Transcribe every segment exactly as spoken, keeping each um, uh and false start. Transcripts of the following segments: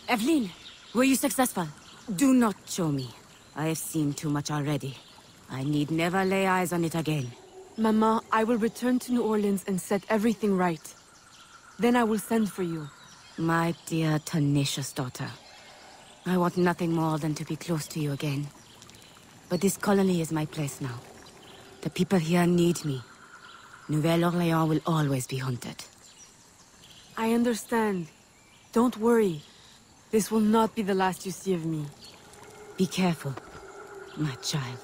Evelyn, were you successful? Do not show me. I have seen too much already. I need never lay eyes on it again. Mama, I will return to New Orleans and set everything right. Then I will send for you. My dear, tenacious daughter. I want nothing more than to be close to you again. But this colony is my place now. The people here need me. Nouvelle-Orléans will always be haunted. I understand. Don't worry. This will not be the last you see of me. Be careful, my child.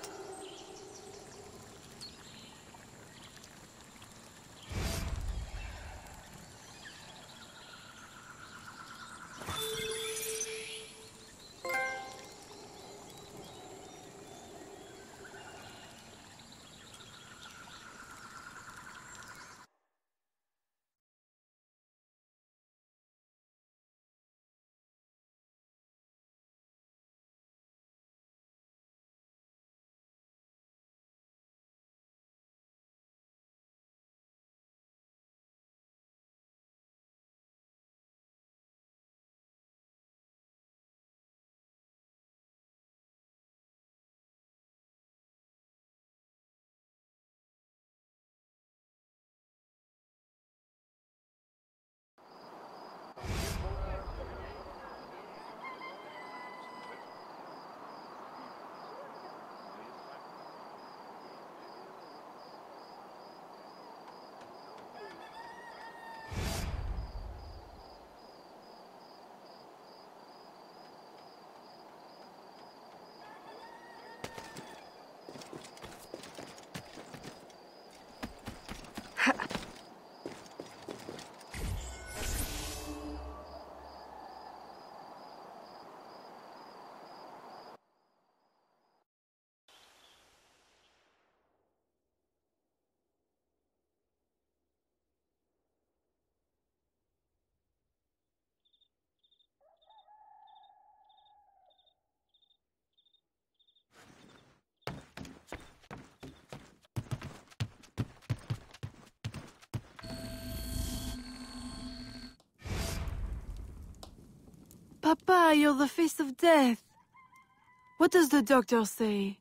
Papa, you're the face of death. What does the doctor say?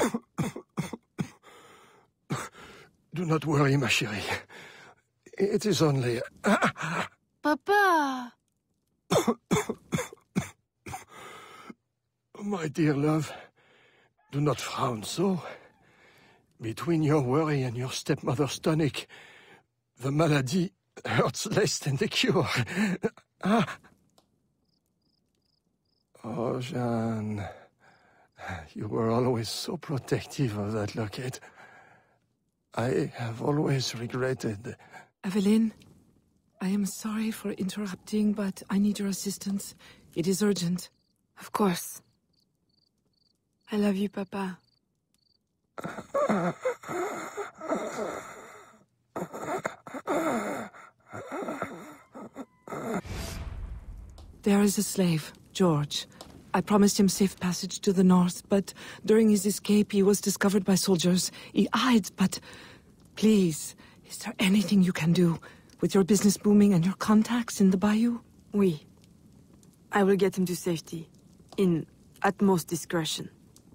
Do not worry, ma chérie. It is only... Papa! My dear love, do not frown so. Between your worry and your stepmother's tonic, the malady hurts less than the cure. Oh, Jeanne, you were always so protective of that locket. I have always regretted... Evelyn, I am sorry for interrupting, but I need your assistance. It is urgent. Of course. I love you, Papa. There is a slave, George. I promised him safe passage to the north, but during his escape he was discovered by soldiers. He hides, but... Please, is there anything you can do? With your business booming and your contacts in the bayou? Oui. I will get him to safety. In utmost discretion.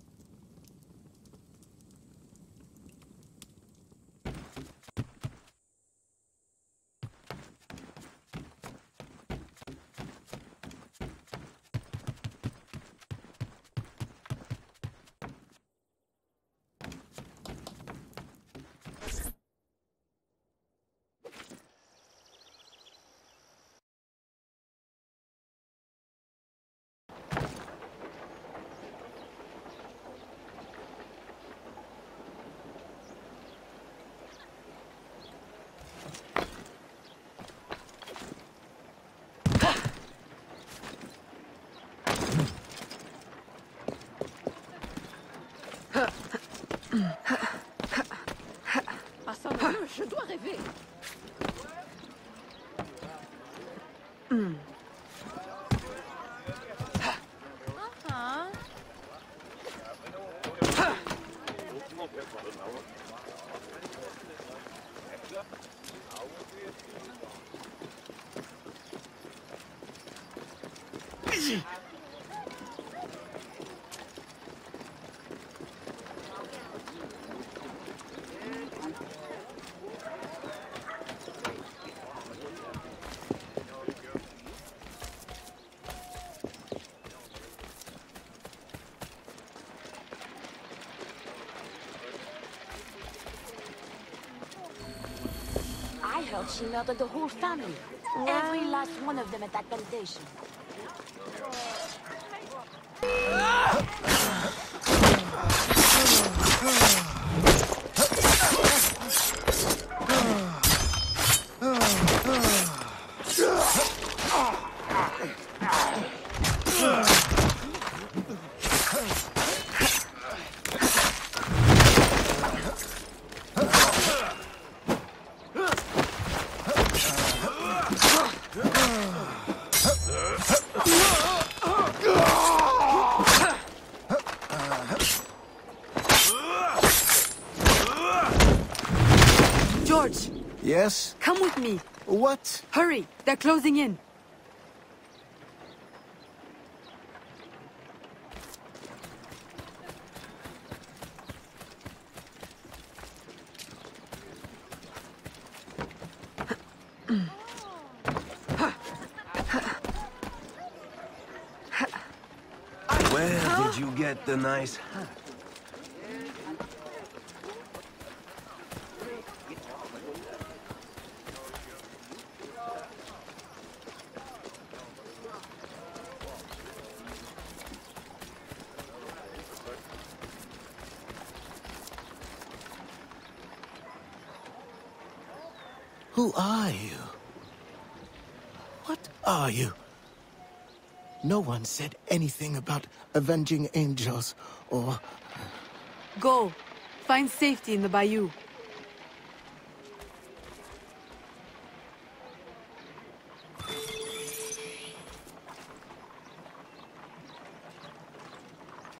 Je dois rêver. Mm. Uh-huh. I heard she murdered the whole family. Every last one of them at that plantation. George, Yes? come with me. What? Hurry, they're closing in. Where did you get the nice hat? Who are you? What are you? No one said anything about avenging angels or... Go. Find safety in the bayou.